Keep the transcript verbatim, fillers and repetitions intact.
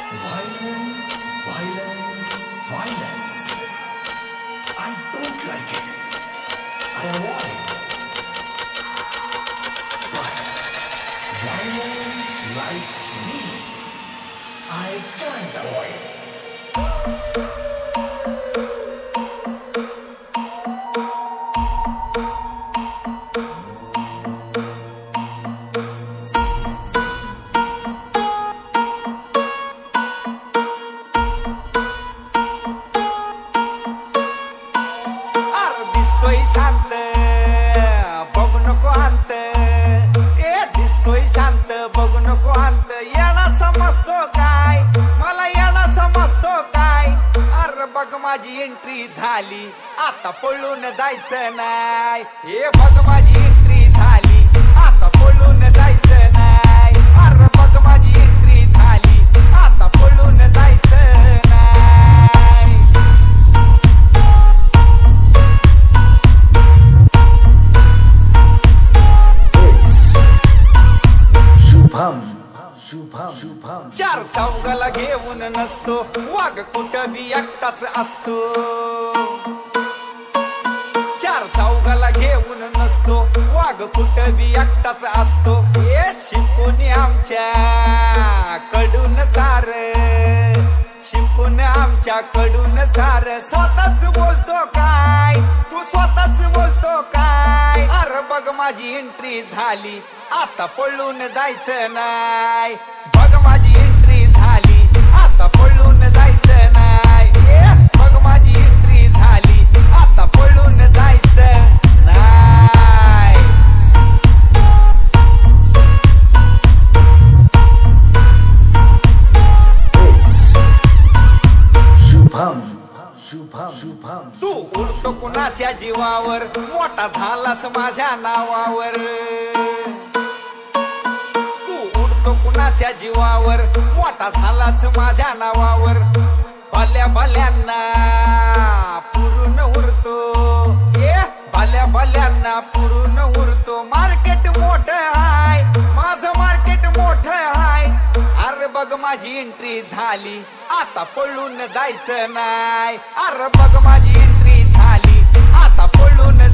Violence, violence, violence. I don't like it. I avoid. But violence likes me. I can't avoid. दिसतोय शांत बघू नको अंत ए दिसतोय शांत बघू नको अंत याला समजतो काय मला याला समजतो काय अरे बघ माझी एंट्री झाली आता पळून जायचं नाही हे बघ माझी एंट्री झाली आता पळून जायचं नाही अरे बघ माझी एंट्री झाली आता पळून जायचं नाही शुभम शुभम शुभम चार चौघाला घेऊन नसतो वाघ कुठं बी एकटाच असतो चार चौघाला घेऊन नसतो वाघ कुठं बी एकटाच असतो हे शिकून आमच्या कडून सार शिकून आमच्या कडून सार स्वतःच बोलतो काय तू स्वतःच बोलतो काय अरे बघ माझी एंट्री झाली आता पळून जायचं नाही बघ माझी एंट्री झाली आता पळून जायचं नाही बघ माझी एंट्री झाली आता पळून जायचं नाही शुभम शुभम शुभम तू उडतो कुणाच्या जीवावर मोठा झालास माझ्या नावावर कुणाच्या जीवावर मोठा झालास माझ्या नावावर भल्या भल्यांना पुरून उरतो ए भल्या भल्यांना पुरून उरतो मार्केट मोठं हाय माझं मार्केट मोठं हाय अरे बघ माझी एंट्री झाली आता पळून जायचं नाही अरे बघ माझी एंट्री झाली आता पळून